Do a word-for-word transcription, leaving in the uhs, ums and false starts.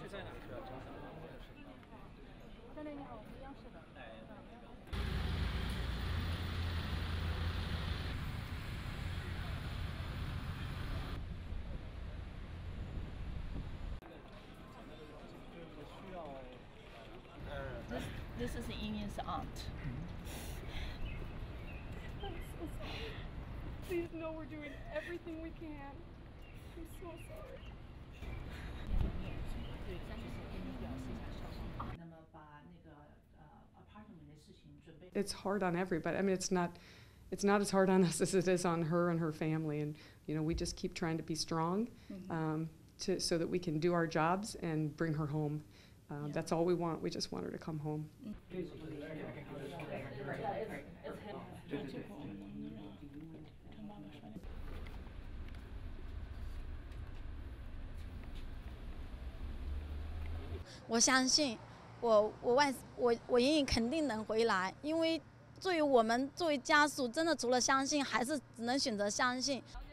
在哪？ 在那边哦，不一样是的。This this is Yingying's aunt. I'm so sorry. Please know we're doing everything we can. I'm so sorry. 对，暂时先跟你表示一下消息。那么把那个呃 apartment 的事情准备。 It's hard on everybody. I mean, it's not, it's not as hard on us as it is on her and her family. And you know, we just keep trying to be strong, mm-hmm. um, to so that we can do our jobs and bring her home. Um, yeah. That's all we want. We just want her to come home. Mm-hmm. 我相信，我我外我我莹莹肯定能回来，因为作为我们作为家属，真的除了相信，还是只能选择相信。